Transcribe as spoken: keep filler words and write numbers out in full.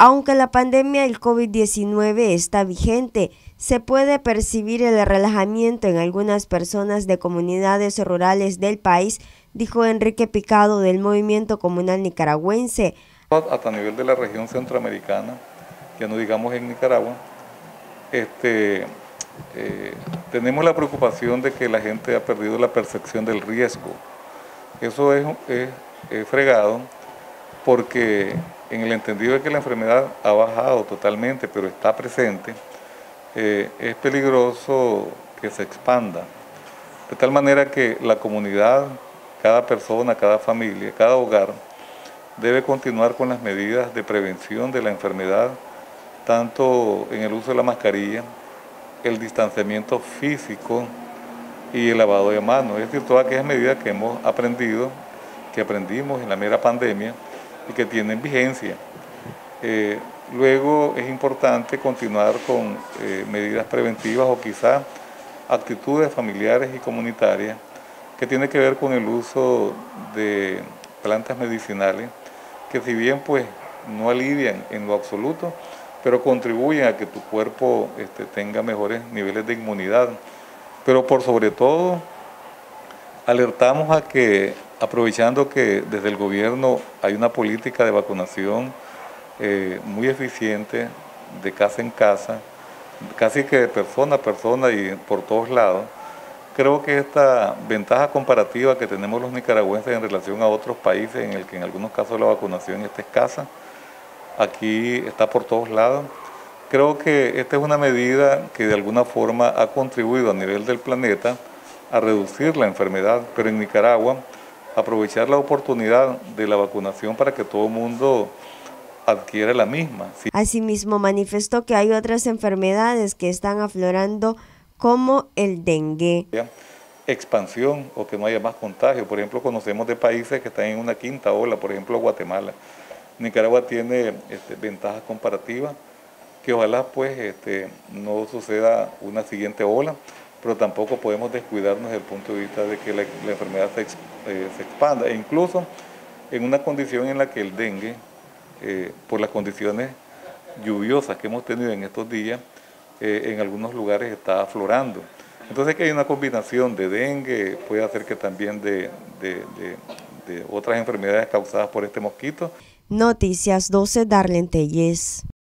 Aunque la pandemia del COVID diecinueve está vigente, se puede percibir el relajamiento en algunas personas de comunidades rurales del país, dijo Enrique Picado del Movimiento Comunal Nicaragüense. Hasta a nivel de la región centroamericana, ya no digamos en Nicaragua, este, eh, tenemos la preocupación de que la gente ha perdido la percepción del riesgo. Eso es, es, es fregado porque en el entendido de que la enfermedad ha bajado totalmente, pero está presente, eh, es peligroso que se expanda. De tal manera que la comunidad, cada persona, cada familia, cada hogar, debe continuar con las medidas de prevención de la enfermedad, tanto en el uso de la mascarilla, el distanciamiento físico y el lavado de manos. Es decir, todas aquellas medidas que hemos aprendido, que aprendimos en la mera pandemia y que tienen vigencia. Eh, luego es importante continuar con eh, medidas preventivas o quizás actitudes familiares y comunitarias que tienen que ver con el uso de plantas medicinales que si bien pues no alivian en lo absoluto, pero contribuyen a que tu cuerpo este, tenga mejores niveles de inmunidad. Pero por sobre todo, alertamos a que, aprovechando que desde el gobierno hay una política de vacunación eh, muy eficiente, de casa en casa, casi que de persona a persona y por todos lados, creo que esta ventaja comparativa que tenemos los nicaragüenses en relación a otros países en el que en algunos casos la vacunación está escasa, aquí está por todos lados. Creo que esta es una medida que de alguna forma ha contribuido a nivel del planeta a reducir la enfermedad, pero en Nicaragua aprovechar la oportunidad de la vacunación para que todo el mundo adquiera la misma. Sí. Asimismo manifestó que hay otras enfermedades que están aflorando como el dengue. Expansión o que no haya más contagio. Por ejemplo, conocemos de países que están en una quinta ola, por ejemplo Guatemala. Nicaragua tiene este, ventajas comparativas que ojalá pues este, no suceda una siguiente ola, pero tampoco podemos descuidarnos desde el punto de vista de que la, la enfermedad se, eh, se expanda, e incluso en una condición en la que el dengue, eh, por las condiciones lluviosas que hemos tenido en estos días, eh, en algunos lugares está aflorando. Entonces que hay una combinación de dengue, puede hacer que también de, de, de, de otras enfermedades causadas por este mosquito. Noticias doce, Darlene Telles.